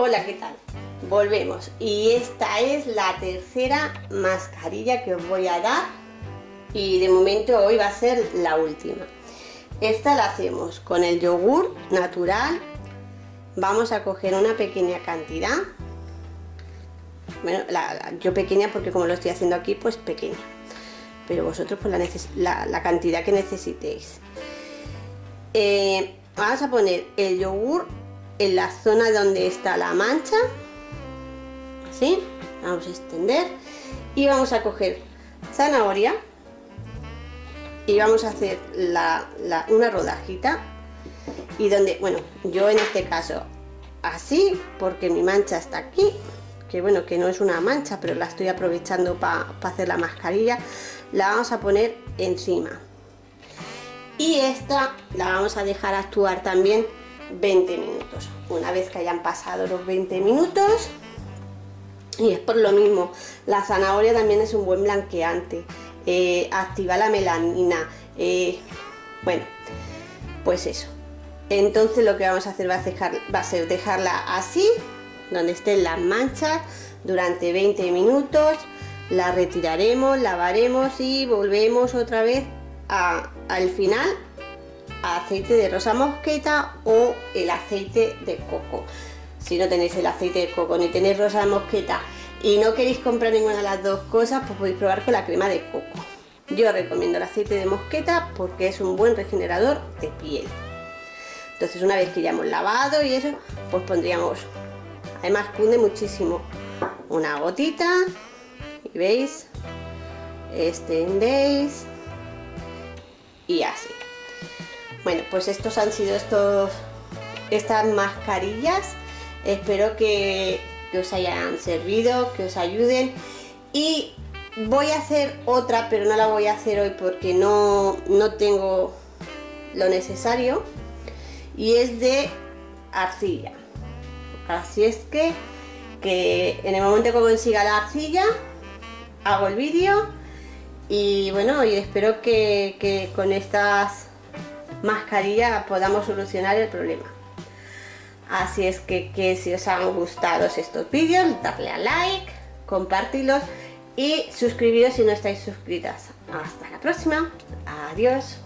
Hola, ¿qué tal? Volvemos y esta es la tercera mascarilla que os voy a dar y de momento hoy va a ser la última. Esta la hacemos con el yogur natural. Vamos a coger una pequeña cantidad. Bueno, yo pequeña porque como lo estoy haciendo aquí, pues pequeña. Pero vosotros pues la cantidad que necesitéis. Vamos a poner el yogur en la zona donde está la mancha. Así, vamos a extender. Y vamos a coger zanahoria. Y vamos a hacer una rodajita. Y donde, bueno, yo en este caso así, porque mi mancha está aquí. Que bueno, que no es una mancha, pero la estoy aprovechando para hacer la mascarilla. La vamos a poner encima. Y esta la vamos a dejar actuar también 20 minutos. Una vez que hayan pasado los 20 minutos, y es por lo mismo, la zanahoria también es un buen blanqueante, activa la melanina, bueno, pues eso. Entonces lo que vamos a hacer va a ser dejarla así, donde estén las manchas, durante 20 minutos. La retiraremos, lavaremos y volvemos otra vez al final a aceite de rosa mosqueta o el aceite de coco. Si no tenéis el aceite de coco ni tenéis rosa mosqueta y no queréis comprar ninguna de las dos cosas, pues podéis probar con la crema de coco. Yo recomiendo el aceite de mosqueta porque es un buen regenerador de piel. Entonces una vez que ya hemos lavado y eso, pues pondríamos, además cunde muchísimo, una gotita y veis, extendéis y así. Bueno, pues estos han sido estas mascarillas. Espero que os hayan servido, que os ayuden. Y voy a hacer otra, pero no la voy a hacer hoy porque no tengo lo necesario. Y es de arcilla. Así es que en el momento que consiga la arcilla, hago el vídeo. Y bueno, y espero que con estas mascarillas podamos solucionar el problema. Así es que si os han gustado estos vídeos, darle a like, compartirlos y suscribiros si no estáis suscritas. Hasta la próxima. Adiós.